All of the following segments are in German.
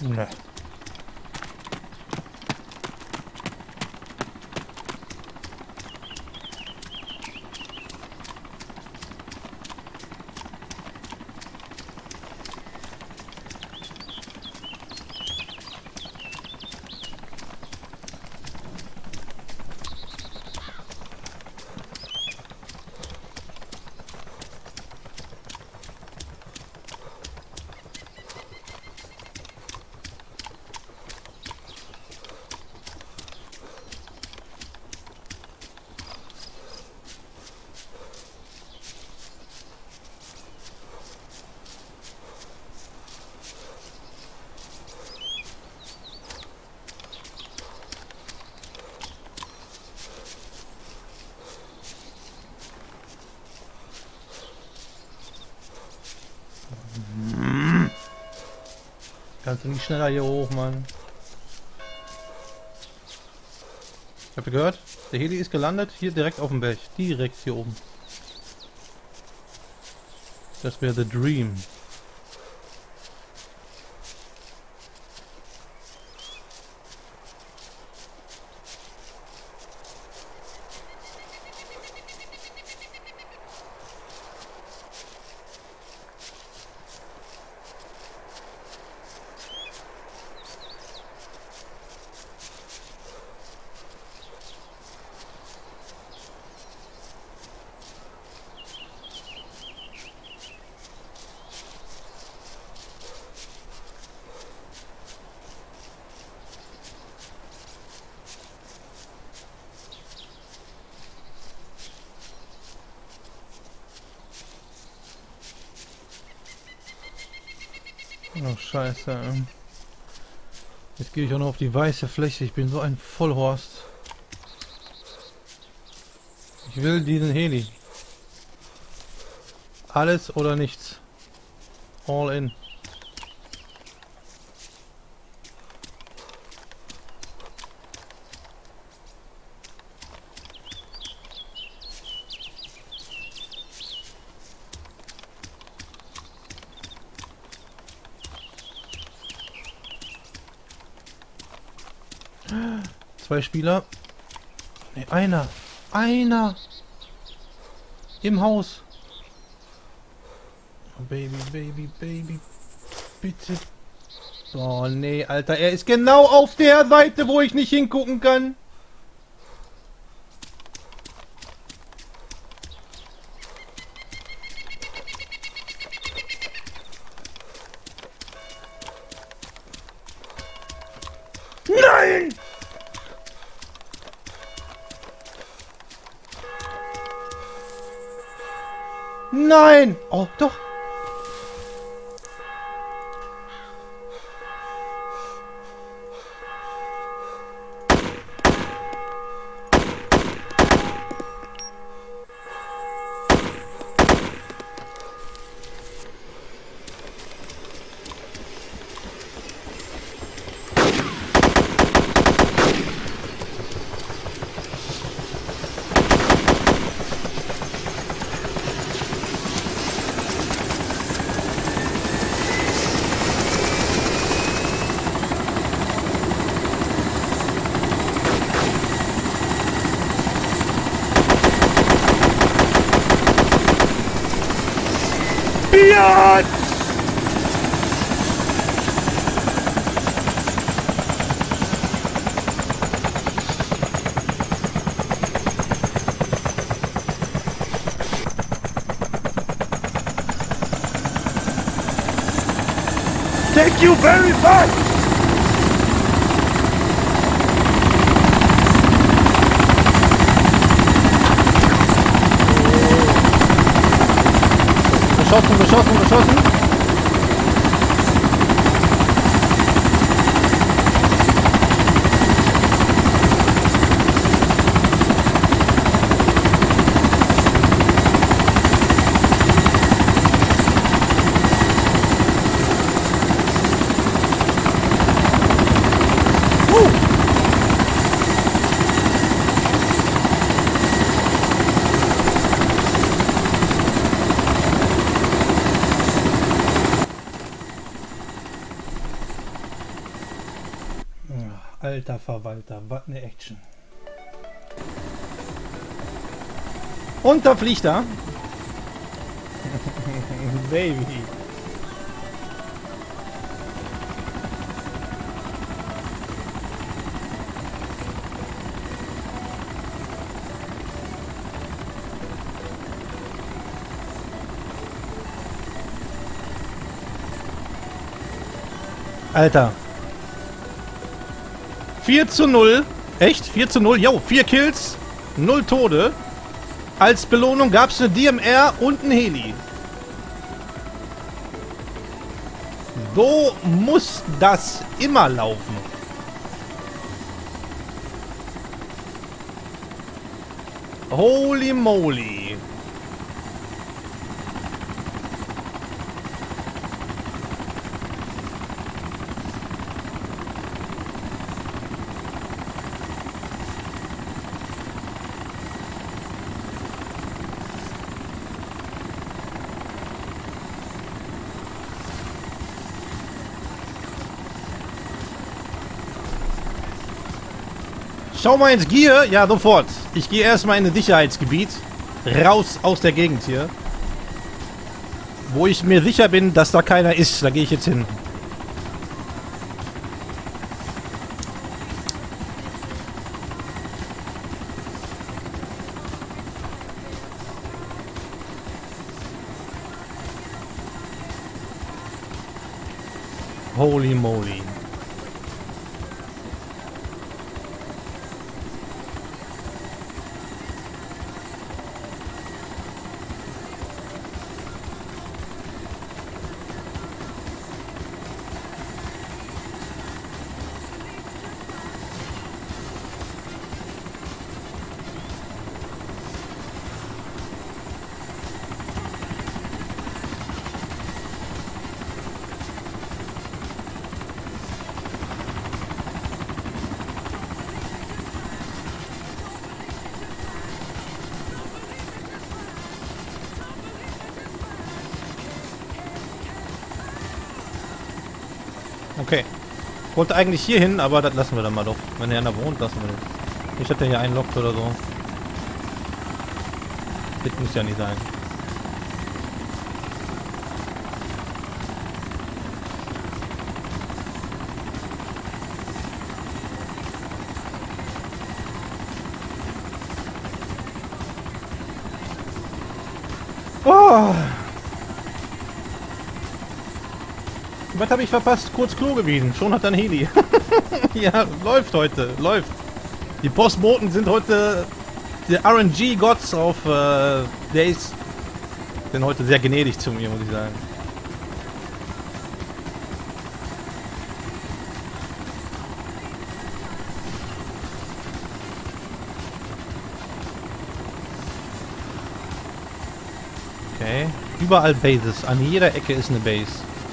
Ne. Kannst du nicht schneller hier hoch, Mann? Habt ihr gehört? Der Heli ist gelandet, hier direkt auf dem Berg. Direkt hier oben. Das wäre The Dream. Oh, scheiße. Jetzt gehe ich auch noch auf die weiße Fläche. Ich bin so ein Vollhorst. Ich will diesen Heli. Alles oder nichts. All in. Zwei Spieler. Ne, einer. Einer. Im Haus. Oh, Baby, Baby, Baby. Bitte. Oh, nee, Alter. Er ist genau auf der Seite, wo ich nicht hingucken kann. Nein! Nein! Oh, doch! Biatch! Thank you very much! Geschossen, geschossen, geschossen. Alter Verwalter, was eine Action. Und da fliegt er. Baby. Alter. 4:0. Echt? 4:0? Jo, 4 Kills, 0 Tode. Als Belohnung gab es eine DMR und ein Heli. So muss das immer laufen. Holy moly. Schau mal ins Gear. Ja, sofort. Ich gehe erstmal in ein Sicherheitsgebiet. Raus aus der Gegend hier. Wo ich mir sicher bin, dass da keiner ist. Da gehe ich jetzt hin. Holy moly. Okay. Ich wollte eigentlich hier hin, aber das lassen wir dann mal doch. Wenn er da wohnt, lassen wir das. Ich hätte hier einloggt oder so. Das muss ja nicht sein. Oh! Was habe ich verpasst? Kurz Klo gewesen. Schon hat er ein Heli. Ja, läuft heute. Läuft. Die Postboten sind heute... Die RNG-Gods auf Days sind heute sehr gnädig zu mir, muss ich sagen. Okay. Überall Bases. An jeder Ecke ist eine Base.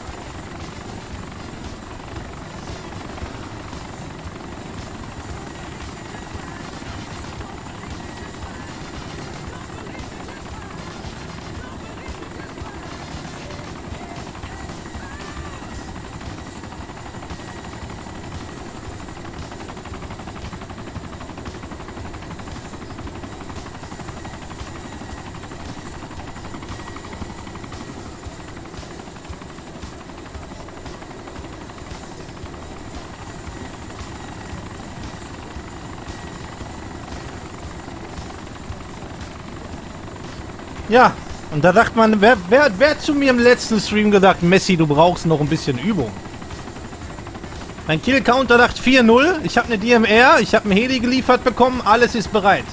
Ja, und da sagt man, wer hat zu mir im letzten Stream gesagt, Messi, du brauchst noch ein bisschen Übung. Mein Kill-Counter sagt 4:0, ich habe eine DMR, ich habe einen Heli geliefert bekommen, alles ist bereit.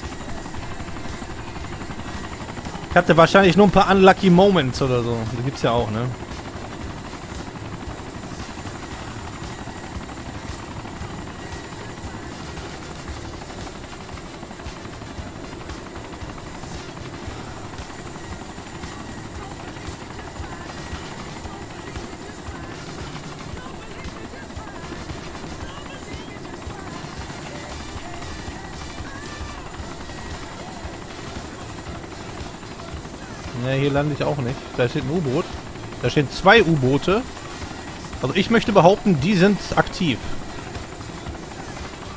Ich hatte wahrscheinlich nur ein paar Unlucky Moments oder so, die gibt's ja auch, ne? Ne, hier lande ich auch nicht. Da steht ein U-Boot. Da stehen 2 U-Boote. Also ich möchte behaupten, die sind aktiv.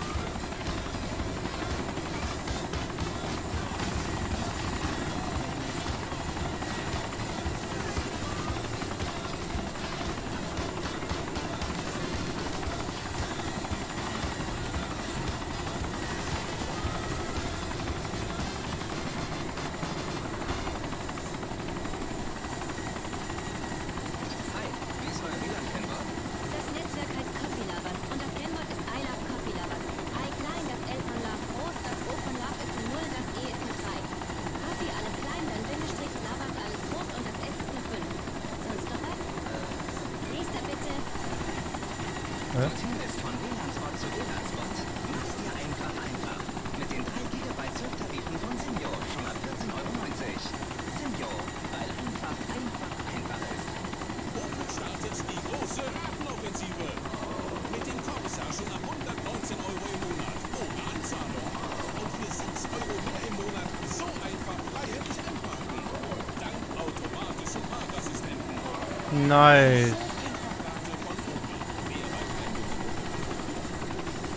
Dorthin ist von WLAN-Spot zu WLAN-Spot. Mach's dir einfach. Mit den 3 GB Surftarifen von Simyo schon ab 14,90 €. Simyo, weil einfach ist. Opel startet die große Ratenoffensive. Mit dem Corsa schon ab 119 € im Monat, ohne Anzahlung. Und für 6 € mehr im Monat so einfach freihändig entparken. Dank automatischen Parkassistenten. Nice. Einfachrate von Opel. Mehr bei Blendung.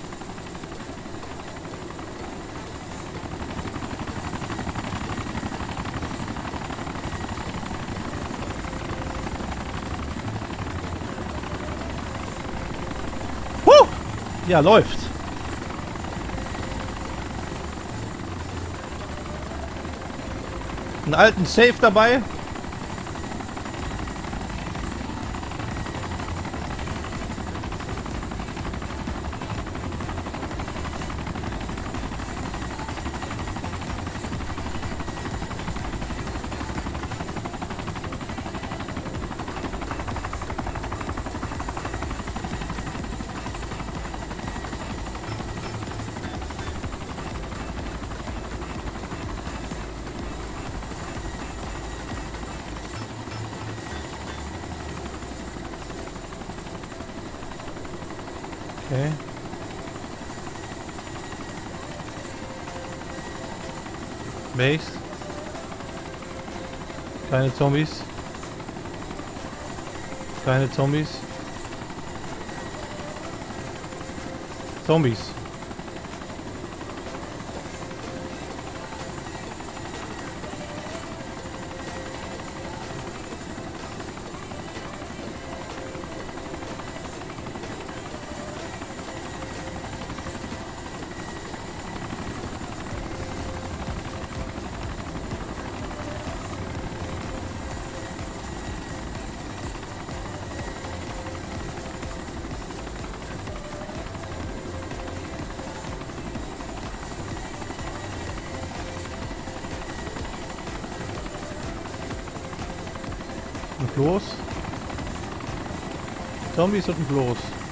Ja, läuft. Einen alten Safe dabei. Okay. Base. Keine Zombies. Keine Zombies. Zombies. Und los. Zombies und los.